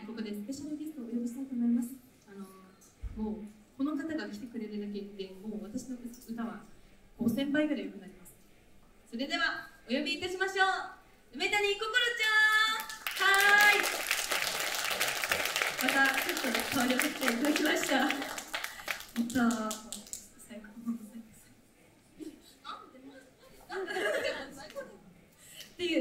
ここでスペシャルゲストをお呼びしたいと思います。もうこの方が来てくれるだけでもう私の歌は5000倍ぐらい良くなります。それではお呼びいたしましょう。梅谷心ちゃん。はーい。またちょっと顔に送っていただきました。最高のっていう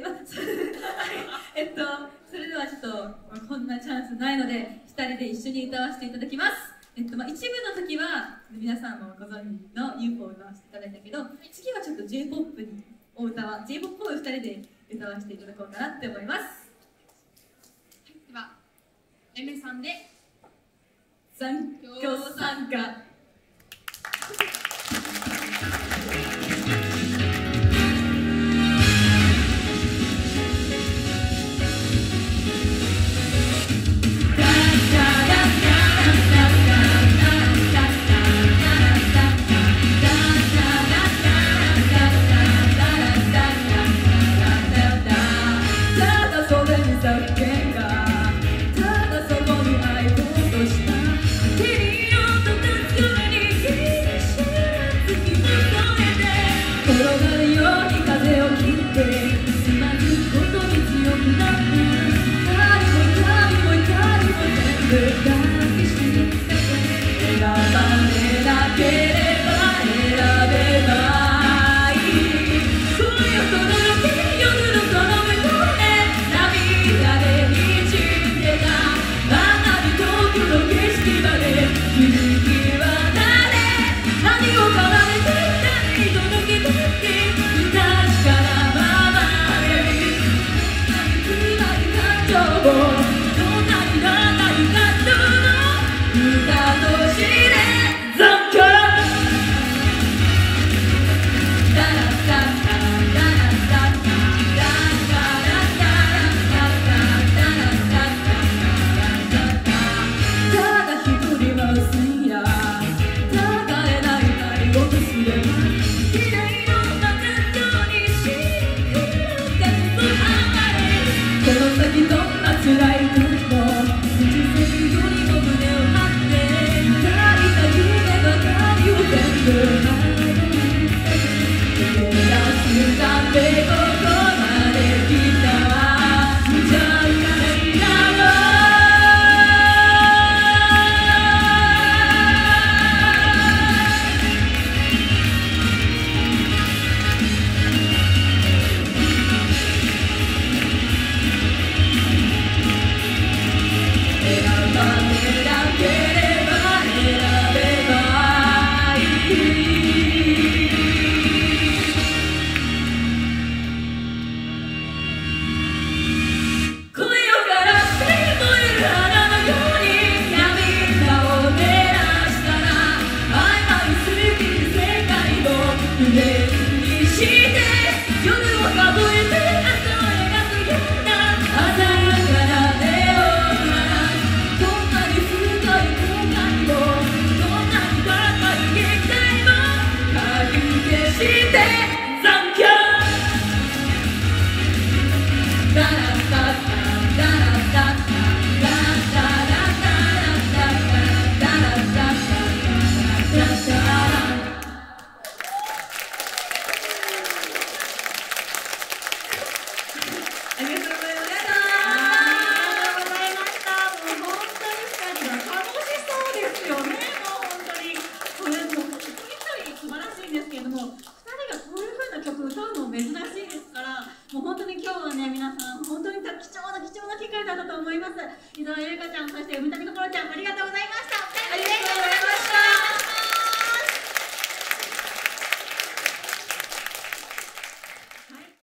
それではちょっとこんなチャンスないので2人で一緒に歌わせていただきます。一部の時は皆さんもご存知の UFO を歌わせていただいたけど、次はちょっと J-POP をJ-POP を2人で歌わせていただこうかなって思います。はい、ではエメさんで残響参加。 伊沢ゆりかちゃん、そして梅谷心ちゃん、ありがとうございました。